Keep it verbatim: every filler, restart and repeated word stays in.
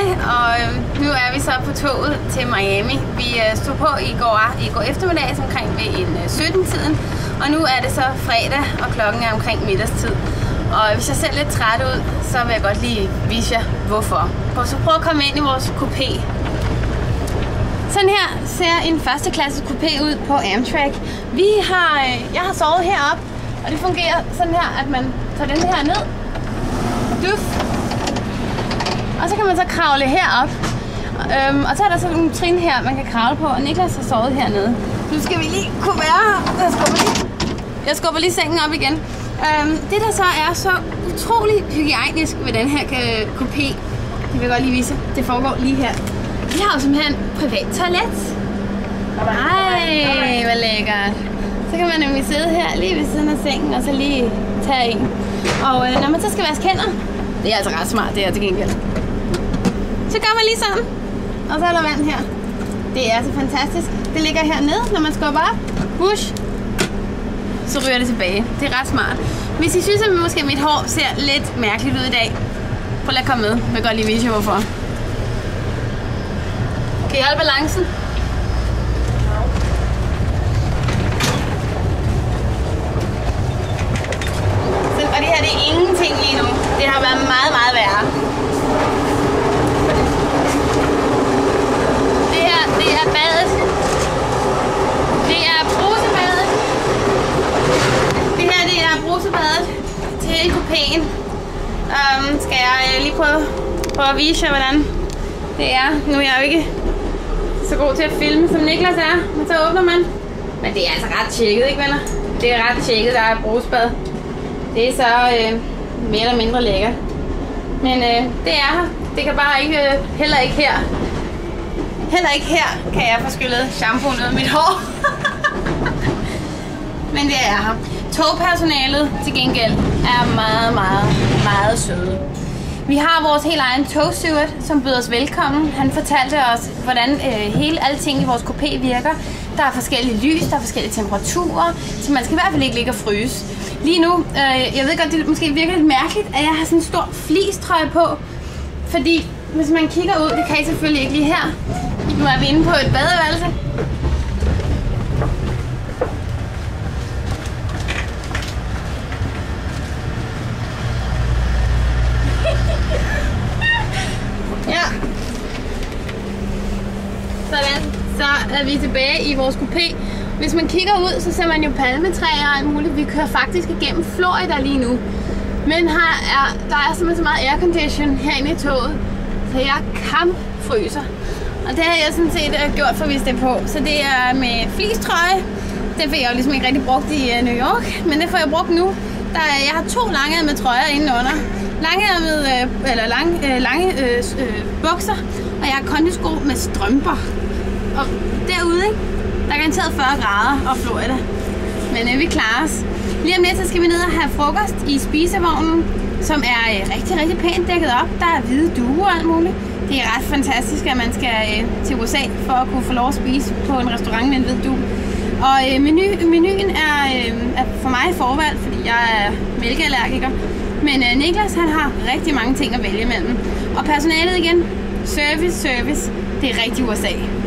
Hej, og nu er vi så på toget til Miami. Vi stod på i går, i går eftermiddag omkring ved en sytten-tiden, og nu er det så fredag, og klokken er omkring middagstid. Og hvis jeg ser lidt træt ud, så vil jeg godt lige vise jer hvorfor. Så prøv at komme ind i vores coupé. Sådan her ser en førsteklasses coupé ud på Amtrak. Vi har, jeg har sovet heroppe, og det fungerer sådan her, at man tager den her ned. Duf. Og så kan man så kravle herop. Øhm, og så er der sådan nogle trin her, man kan kravle på, og Niklas har sovet hernede. Nu skal vi lige kunne være her. Jeg skubber lige, jeg skubber lige sengen op igen. Øhm, det der så er så utrolig hygiejnisk ved den her coupé, det vil jeg godt lige vise. Det foregår lige her. Vi har jo simpelthen privat toilet. Ej, hvor lækkert. Så kan man nemlig sidde her lige ved siden af sengen, og så lige tage en. Og øh, når man så skal vaske hænder, det er altså ret smart, det er til gengæld. Så gør man lige sådan, og så er der vand her. Det er så fantastisk. Det ligger hernede, når man skubber op. Push. Så ryger det tilbage. Det er ret smart. Hvis I synes, at måske mit hår ser lidt mærkeligt ud i dag, prøv at komme med. Jeg vil godt lige vise jer hvorfor. Kan I holde balancen? Så, og det her, det er ingenting lige nu. Det har været meget, meget værre. Det her, det er badet. Det er brusebadet. Det her, det er brusebadet til hele kupéen. Um, skal jeg lige prøve, prøve at vise jer, hvordan det er. Nu er jeg jo ikke så god til at filme, som Niklas er, men så åbner man. Men det er altså ret tjekket, ikke venner? Det er ret tjekket, der er brusebad. Det er så øh, mere eller mindre lækkert. Men øh, det er her. Det kan bare ikke, øh, heller ikke her. Heller ikke her kan jeg få skyllet shampoo ud af mit hår. Men det er her. Togpersonalet til gengæld er meget, meget, meget søde. Vi har vores helt egen togsteward, som byder os velkommen. Han fortalte os, hvordan øh, hele alle ting i vores coupé virker. Der er forskellige lys, der er forskellige temperaturer, så man skal i hvert fald ikke ligge og fryse. Lige nu, øh, jeg ved godt, det måske virker lidt mærkeligt, at jeg har sådan en stor fleecetrøje på. Fordi hvis man kigger ud, det kan I selvfølgelig ikke lige her. Nu er vi inde på et badeværelse. Ja. Sådan, så er vi tilbage i vores coupé. Hvis man kigger ud, så ser man jo palmetræer og alt muligt. Vi kører faktisk igennem Florida lige nu. Men her er, der er simpelthen så meget aircondition herinde i toget, så jeg kampfryser. Og det har jeg sådan set gjort for at vise det på. Så det er med fleecetrøje. Det fik jeg jo ligesom ikke rigtig brugt i New York, men det får jeg brugt nu. Der er, jeg har to lange trøjer indenunder. Lange, øh, eller lang, øh, lange øh, øh, bukser, og jeg har kondisko med strømper. Og derude, ikke? Der er garanteret fyrre grader og Florida. Men øh, vi klarer os. Lige om lidt, så skal vi ned og have frokost i spisevognen, som er øh, rigtig, rigtig pænt dækket op. Der er hvide duer og alt muligt. Det er ret fantastisk, at man skal øh, til U S A for at kunne få lov at spise på en restaurant med en hvid due. Og øh, menu, menuen er, øh, er for mig forvalgt, fordi jeg er mælkeallergiker. Men øh, Niklas, han har rigtig mange ting at vælge mellem. Og personalet igen, service, service, det er rigtig U S A.